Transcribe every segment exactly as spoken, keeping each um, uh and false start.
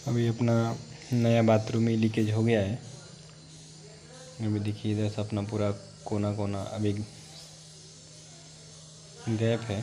अभी अपना नया बाथरूम में लीकेज हो गया है। अभी देखिए इधर से अपना पूरा कोना कोना अभी गैप है।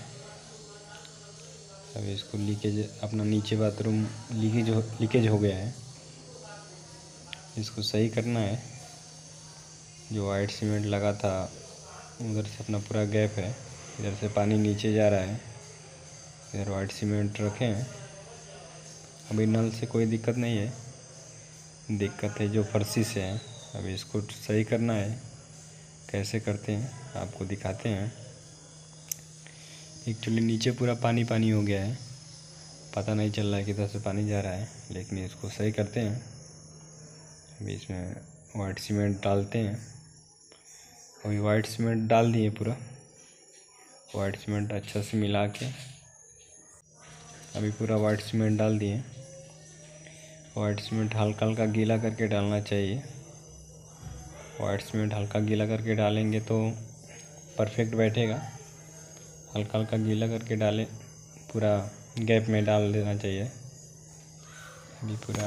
अभी इसको लीकेज अपना नीचे बाथरूम लीकेज हो लीकेज हो गया है। इसको सही करना है। जो वाइट सीमेंट लगा था उधर से अपना पूरा गैप है। इधर से पानी नीचे जा रहा है। इधर वाइट सीमेंट रखे हैं। अभी नल से कोई दिक्कत नहीं है, दिक्कत है जो फर्शी से है। अभी इसको सही करना है। कैसे करते हैं आपको दिखाते हैं। एक्चुअली नीचे पूरा पानी पानी हो गया है, पता नहीं चल रहा है किधर से पानी जा रहा है, लेकिन इसको सही करते हैं। अभी इसमें वाइट सीमेंट डालते हैं। अभी वाइट सीमेंट डाल दिए पूरा। वाइट सीमेंट अच्छा से मिला के अभी पूरा वाइट सीमेंट डाल दिए। वाइट सीमेंट हल्का हल्का गीला करके डालना चाहिए। वाइट सीमेंट हल्का गीला करके डालेंगे तो परफेक्ट बैठेगा। हल्का हल्का गीला करके डालें, पूरा गैप में डाल देना चाहिए। अभी पूरा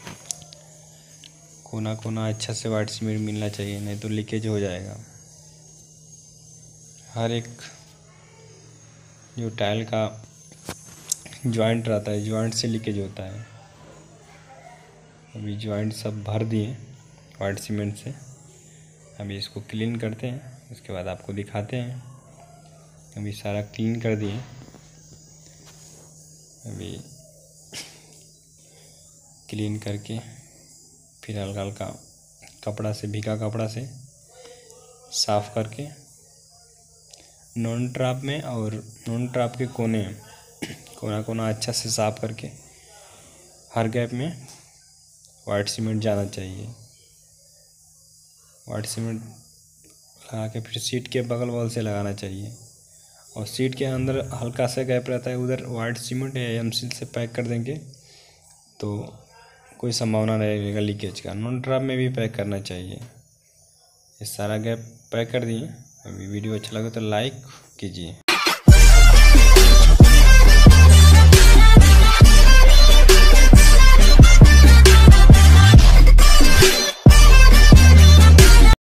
कोना कोना अच्छा से वाइट सीमेंट मिलना चाहिए, नहीं तो लीकेज हो जाएगा। हर एक जो टाइल का जॉइंट रहता है, जॉइंट से लीकेज होता है। अभी जॉइंट सब भर दिए वाइट सीमेंट से। अभी इसको क्लीन करते हैं, उसके बाद आपको दिखाते हैं। अभी सारा क्लीन कर दिए। अभी क्लीन करके फिर हल्का हल्का कपड़ा से, भीगा कपड़ा से साफ़ करके नॉन ट्रैप में और नॉन ट्रैप के कोने कोना कोना अच्छा से साफ़ करके हर गैप में वाइट सीमेंट जाना चाहिए। वाइट सीमेंट लगा के फिर सीट के बगल बगल से लगाना चाहिए। और सीट के अंदर हल्का सा गैप रहता है, उधर वाइट सीमेंट या एम सील से पैक कर देंगे तो कोई संभावना नहीं रहेगा लीकेज का। नॉन ट्रैप में भी पैक करना चाहिए। ये सारा गैप पैक कर दिए। अभी वीडियो अच्छा लगे तो लाइक कीजिए।